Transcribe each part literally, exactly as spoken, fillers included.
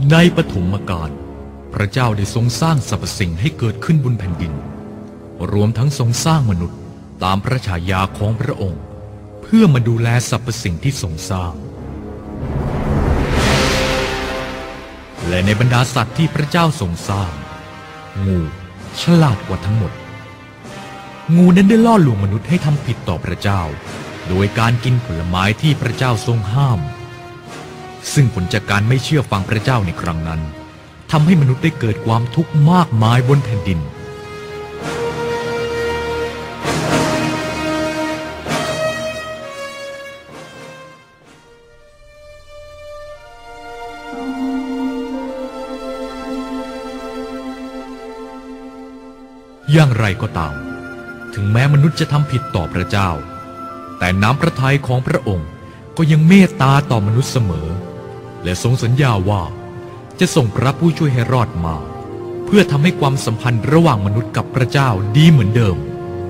ในปฐมกาลพระเจ้าได้ทรงสร้างสรรพสิ่งให้เกิดขึ้นบนแผ่นดินรวมทั้งทรงสร้างมนุษย์ตามพระฉายาของพระองค์เพื่อมาดูแลสรรพสิ่งที่ทรงสร้างและในบรรดาสัตว์ที่พระเจ้าทรงสร้างงูฉลาดกว่าทั้งหมดงูนั้นได้ล่อลวงมนุษย์ให้ทำผิดต่อพระเจ้าโดยการกินผลไม้ที่พระเจ้าทรงห้ามซึ่งผลจากการไม่เชื่อฟังพระเจ้าในครั้งนั้นทำให้มนุษย์ได้เกิดความทุกข์มากมายบนแผ่นดินอย่างไรก็ตามถึงแม้มนุษย์จะทำผิดต่อพระเจ้าแต่น้ำพระทัยของพระองค์ก็ยังเมตตาต่อมนุษย์เสมอและทรงสัญญาว่าจะส่งพระผู้ช่วยให้รอดมาเพื่อทำให้ความสัมพันธ์ระหว่างมนุษย์กับพระเจ้าดีเหมือนเดิม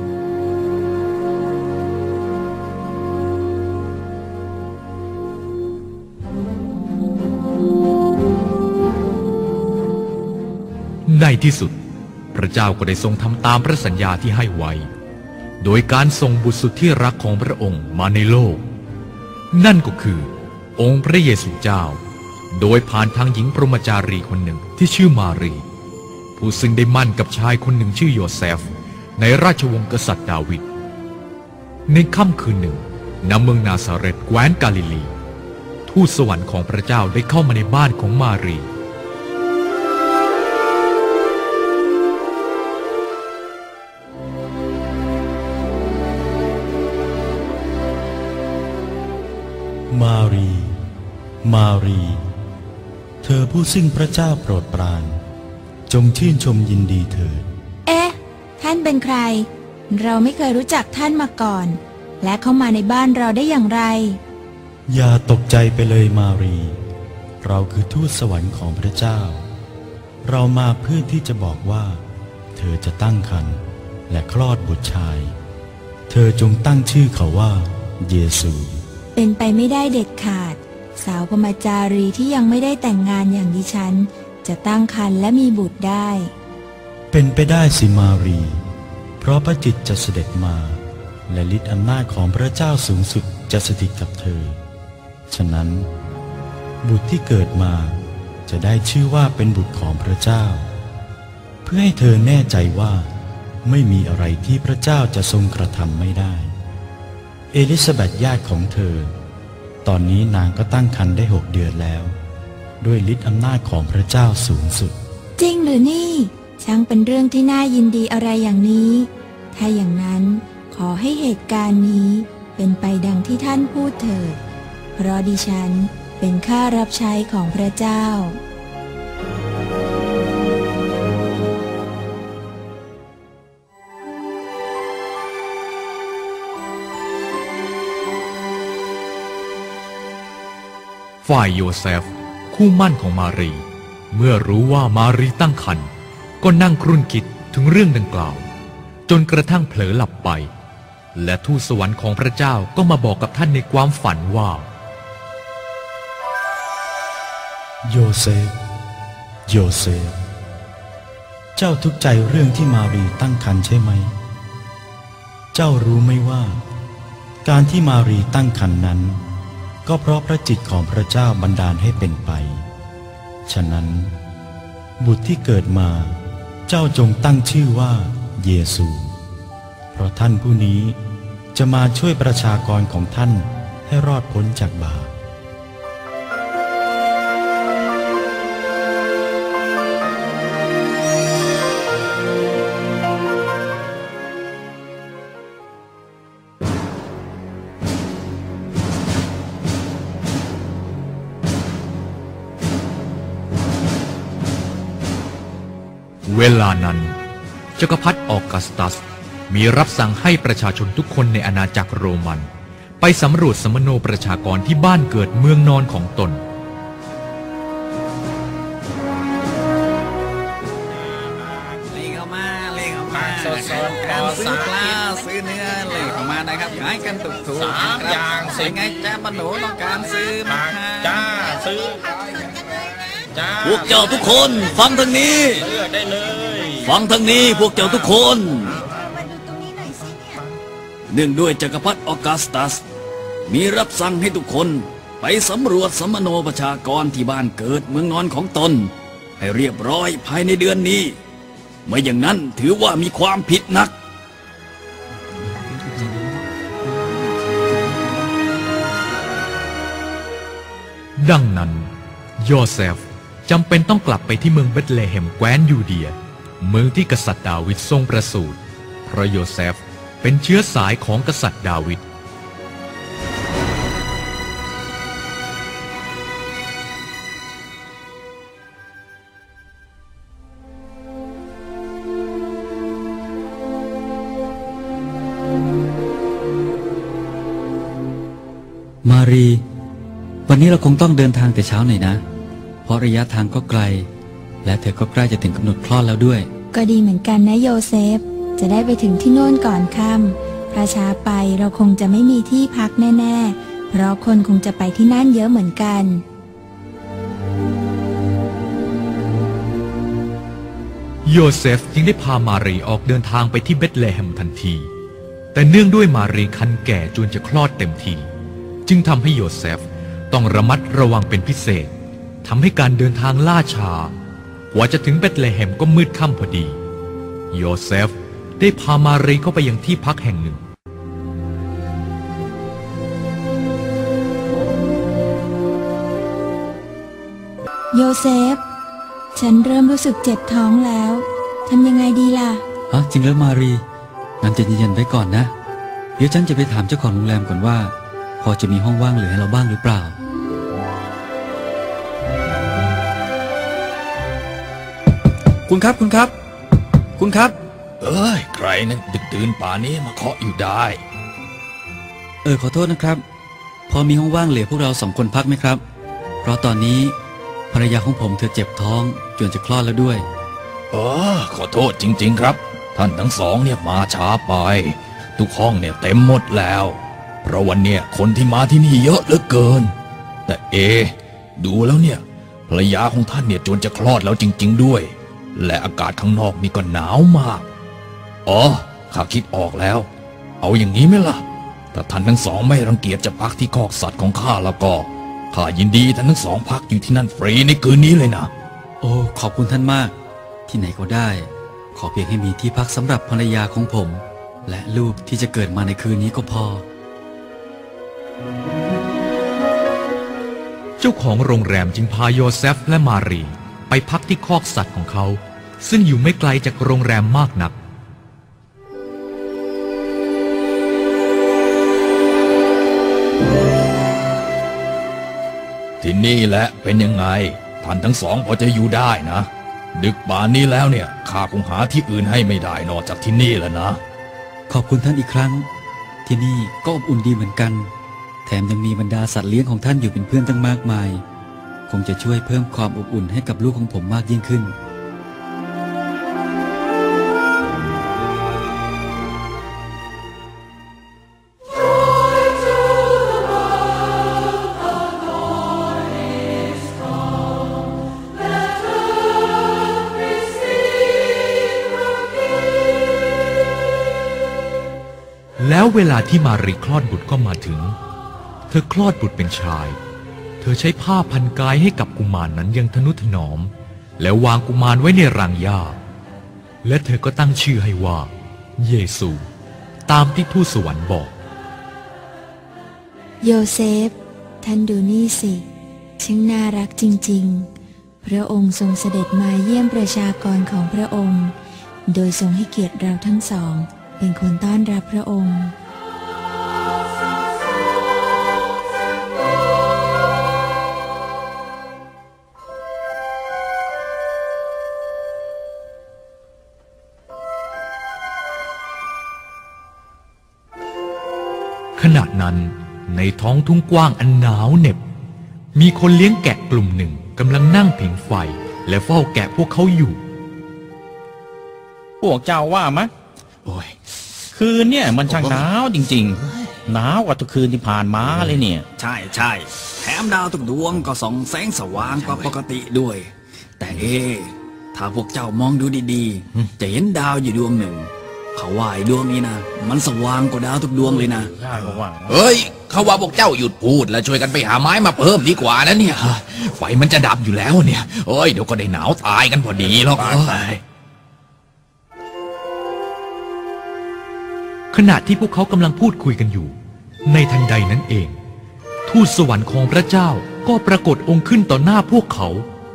ในที่สุดพระเจ้าก็ได้ทรงทำตามพระสัญญาที่ให้ไว้โดยการส่งบุตรสุดที่รักของพระองค์มาในโลกนั่นก็คือองค์พระเยซูเจ้าโดยผ่านทางหญิงพรหมจารีคนหนึ่งที่ชื่อมารีผู้ซึ่งได้มั่นกับชายคนหนึ่งชื่อโยเซฟในราชวงศ์กษัตริย์ดาวิดในค่ำคืนหนึ่งณเมืองนาซาเรตแคว้นกาลิลีทูตสวรรค์ของพระเจ้าได้เข้ามาในบ้านของมารีมารีมารีเธอผู้ซึ่งพระเจ้าโปรดปรานจงชื่นชมยินดีเถิดเอ๊ะท่านเป็นใครเราไม่เคยรู้จักท่านมาก่อนและเข้ามาในบ้านเราได้อย่างไรอย่าตกใจไปเลยมารีเราคือทูตสวรรค์ของพระเจ้าเรามาเพื่อที่จะบอกว่าเธอจะตั้งครรภ์และคลอดบุตรชายเธอจงตั้งชื่อเขาว่าเยซูเป็นไปไม่ได้เด็ดขาดสาวพรหมจารีที่ยังไม่ได้แต่งงานอย่างดิฉันจะตั้งครรภ์และมีบุตรได้เป็นไปได้สิมารีเพราะพระจิตจะเสด็จมาและฤทธิ์อำนาจของพระเจ้าสูงสุดจะสถิตกับเธอฉะนั้นบุตรที่เกิดมาจะได้ชื่อว่าเป็นบุตรของพระเจ้าเพื่อให้เธอแน่ใจว่าไม่มีอะไรที่พระเจ้าจะทรงกระทำไม่ได้เอลิซาเบธญาติของเธอตอนนี้นางก็ตั้งครรภ์ได้หกเดือนแล้วด้วยฤทธิ์อำนาจของพระเจ้าสูงสุดจริงหรือนี่ช่างเป็นเรื่องที่น่ายินดีอะไรอย่างนี้ถ้าอย่างนั้นขอให้เหตุการณ์นี้เป็นไปดังที่ท่านพูดเถิดเพราะดิฉันเป็นข้ารับใช้ของพระเจ้าฝ่ายโยเซฟคู่มั่นของมารีเมื่อรู้ว่ามารีตั้งครรภ์ก็นั่งครุ่นคิดถึงเรื่องดังกล่าวจนกระทั่งเผลอหลับไปและทูตสวรรค์ของพระเจ้าก็มาบอกกับท่านในความฝันว่าโยเซฟโยเซฟเจ้าทุกข์ใจเรื่องที่มารีตั้งครรภ์ใช่ไหมเจ้ารู้ไหมว่าการที่มารีตั้งครรภ์นั้นก็เพราะพระจิตของพระเจ้าบันดาลให้เป็นไปฉะนั้นบุตรที่เกิดมาเจ้าจงตั้งชื่อว่าเยซูเพราะท่านผู้นี้จะมาช่วยประชากรของท่านให้รอดพ้นจากบาปเวลานั้นจักรพรรดิออกัสตัสมีรับสั่งให้ประชาชนทุกคนในอาณาจักรโรมันไปสำรวจสมโนประชากรที่บ้านเกิดเมืองนอนของตนเลยเข้ามาเลยเข้ามาสดๆการซื้อปลาซื้อเนื้อเลยเข้ามานะครับขายกันถูกๆสามอย่างสิไงจ้าบ้านหนูต้องการซื้อมาจ้าซื้อจพวกเจ้าทุกคนฟังทางนี้ฟังทางนี้พวกเจ้าทุกคนเนื่องด้วยจักรพรรดิออกัสตัสมีรับสั่งให้ทุกคนไปสำรวจสมโนประชากรที่บ้านเกิดเมืองนอนของตนให้เรียบร้อยภายในเดือนนี้ไม่อย่างนั้นถือว่ามีความผิดหนักดังนั้นโยเซฟจำเป็นต้องกลับไปที่เมืองเบธเลเฮมแคว้นยูเดียเมืองที่กษัตริย์ดาวิดทรงประสูติเพราะโยเซฟเป็นเชื้อสายของกษัตริย์ดาวิดมารีวันนี้เราคงต้องเดินทางแต่เช้าหน่อยนะเพราะระยะทางก็ไกลและเธอก็ใกล้จะถึงกำหนดคลอดแล้วด้วยก็ดีเหมือนกันนะโยเซฟจะได้ไปถึงที่โน่นก่อนค่ำถ้าช้าไปเราคงจะไม่มีที่พักแน่ๆเพราะคนคงจะไปที่นั่นเยอะเหมือนกันโยเซฟจึงได้พามารีออกเดินทางไปที่เบธเลเฮมทันทีแต่เนื่องด้วยมารีคันแก่จนจะคลอดเต็มทีจึงทำให้โยเซฟต้องระมัดระวังเป็นพิเศษทำให้การเดินทางล่าช้ากว่าจะถึงเบธเลเฮมก็มืดค่ำพอดีโยเซฟได้พามารีเข้าไปยังที่พักแห่งหนึ่งโยเซฟฉันเริ่มรู้สึกเจ็บท้องแล้วทำยังไงดีล่ะอ๋อจริงแล้วมารีงั้นใจเย็นๆไว้ก่อนนะเดี๋ยวฉันจะไปถามเจ้าของโรงแรมก่อนว่าพอจะมีห้องว่างเหลือให้เราบ้างหรือเปล่าคุณครับคุณครับคุณครับเอ้ยใครนั่นดึกดื่นป่านี้มาเคาะอยู่ได้เออขอโทษนะครับพอมีห้องว่างเหลือพวกเราสองคนพักไหมครับเพราะตอนนี้ภรรยาของผมเธอเจ็บท้องจนจะคลอดแล้วด้วยเออขอโทษจริงๆครับท่านทั้งสองเนี่ยมาช้าไปทุกห้องเนี่ยเต็มหมดแล้วเพราะวันเนี่ยคนที่มาที่นี่เยอะเหลือเกินแต่เอดูแล้วเนี่ยภรรยาของท่านเนี่ยจนจะคลอดแล้วจริงๆด้วยและอากาศข้างนอกนี่ก็หนาวมากอ๋อข้าคิดออกแล้วเอาอย่างนี้ไหมล่ะถ้าท่านทั้งสองไม่รังเกียจจะพักที่คอกสัตว์ของข้าแล้วก็ข้ายินดีท่านทั้งสองพักอยู่ที่นั่นฟรีในคืนนี้เลยนะโอ้ขอบคุณท่านมากที่ไหนก็ได้ขอเพียงให้มีที่พักสำหรับภรรยาของผมและลูกที่จะเกิดมาในคืนนี้ก็พอเจ้าของโรงแรมจึงพาโยเซฟและมารีไปพักที่คอกสัตว์ของเขาซึ่งอยู่ไม่ไกลจากโรงแรมมากนักที่นี่แหละเป็นยังไงท่านทั้งสองพอจะอยู่ได้นะดึกป่านนี้แล้วเนี่ยข้าคงหาที่อื่นให้ไม่ได้นอกจากที่นี่แล้วนะขอบคุณท่านอีกครั้งที่นี่ก็อบอุ่นดีเหมือนกันแถมยังมีบรรดาสัตว์เลี้ยงของท่านอยู่เป็นเพื่อนตั้งมากมายคงจะช่วยเพิ่มความอบอุ่นให้กับลูกของผมมากยิ่งขึ้นแล้วเวลาที่มารีคลอดบุตรก็มาถึงเธอคลอดบุตรเป็นชายเธอใช้ผ้าพันกายให้กับกุมารนั้นอย่างทนุถนอมแล้ววางกุมารไว้ในรางหญ้าและเธอก็ตั้งชื่อให้ว่าเยซูตามที่ทูตสวรรค์บอกโยเซฟท่านดูนี่สิช่างน่ารักจริงๆพระองค์ทรงเสด็จมาเยี่ยมประชากรของพระองค์โดยทรงให้เกียรติเราทั้งสองเป็นคนต้อนรับพระองค์ขณะนั้นในท้องทุ่งกว้างอันหนาวเหน็บมีคนเลี้ยงแกะกลุ่มหนึ่งกำลังนั่งผิงไฟและเฝ้าแกะพวกเขาอยู่พวกเจ้าว่ามะโอ้ยคืนเนี่ยมันช่างหนาวจริงๆหนาวกว่าทุกคืนที่ผ่านมาเลยเนี่ยใช่ใช่แถมดาวทุกดวงก็ส่องแสงสว่างกว่าปกติด้วยแต่เอถ้าพวกเจ้ามองดูดีๆจะเห็นดาวอยู่ดวงหนึ่งเขาว่าไอ้ดวงนี้นะมันสว่างกว่าดาวทุกดวงเลยนะเฮ้ยเขาว่าพวกเจ้าหยุดพูดแล้วช่วยกันไปหาไม้มาเพิ่มดีกว่านะเนี่ยไฟมันจะดับอยู่แล้วเนี่ยเอ้ยเดี๋ยวก็ได้หนาวตายกันพอดีหรอกขณะที่พวกเขากำลังพูดคุยกันอยู่ในทันใดนั้นเองทูตสวรรค์ของพระเจ้าก็ปรากฏองค์ขึ้นต่อหน้าพวกเขา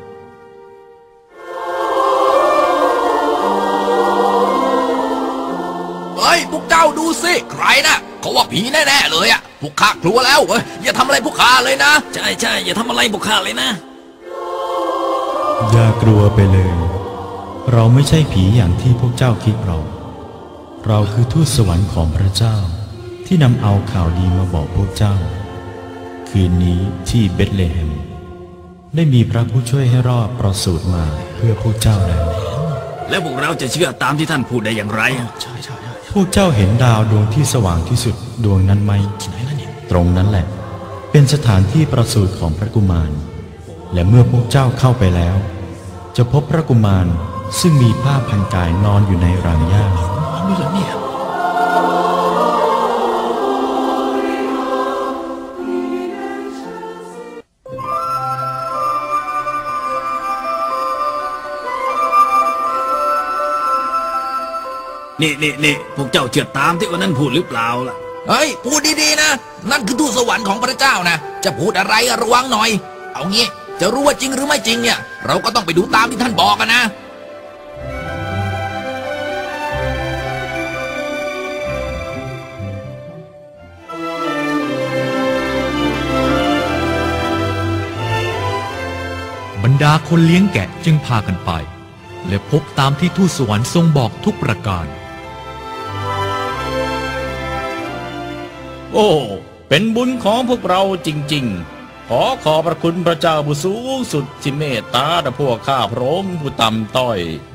เฮ้ยพวกเจ้าดูสิใครนะเขาว่าผีแน่ๆเลยอะพวกข้ากลัวแล้วเฮ้ยอย่าทำอะไรพวกข้าเลยนะใช่ใช่อย่าทำอะไรพวกข้าเลยนะอย่ากลัวไปเลยเราไม่ใช่ผีอย่างที่พวกเจ้าคิดหรอกเราคือทูตสวรรค์ของพระเจ้าที่นำเอาข่าวดีมาบอกพวกเจ้าคืนนี้ที่เบธเลเฮมได้มีพระผู้ช่วยให้รอดประสูติมาเพื่อพวกเจ้าแล้วแล้วพวกเราจะเชื่อตามที่ท่านพูดได้อย่างไรใช่ใช่พวกเจ้าเห็นดาวดวงที่สว่างที่สุดดวงนั้นไหมตรงนั้นแหละเป็นสถานที่ประสูติของพระกุมารและเมื่อพวกเจ้าเข้าไปแล้วจะพบพระกุมารซึ่งมีผ้าพันกายนอนอยู่ในรังหญ้านี่เหรอเนี่ยนี่นี่นี่พวกเจ้าเชื่อตามที่วันนั้นพูดหรือเปล่าล่ะเฮ้ยพูดดีๆนะนั่นคือทูตสวรรค์ของพระเจ้านะจะพูดอะไรระวังหน่อยเอางี้จะรู้ว่าจริงหรือไม่จริงเนี่ยเราก็ต้องไปดูตามที่ท่านบอกกันนะบรรดาคนเลี้ยงแกะจึงพากันไปและพบตามที่ทูตสวรรค์ทรงบอกทุกประการโอ้เป็นบุญของพวกเราจริงๆขอขอบพระคุณพระเจ้าผู้สูงสุดที่เมตตาต่อพวกข้าพระองค์ผู้ต่ำต้อย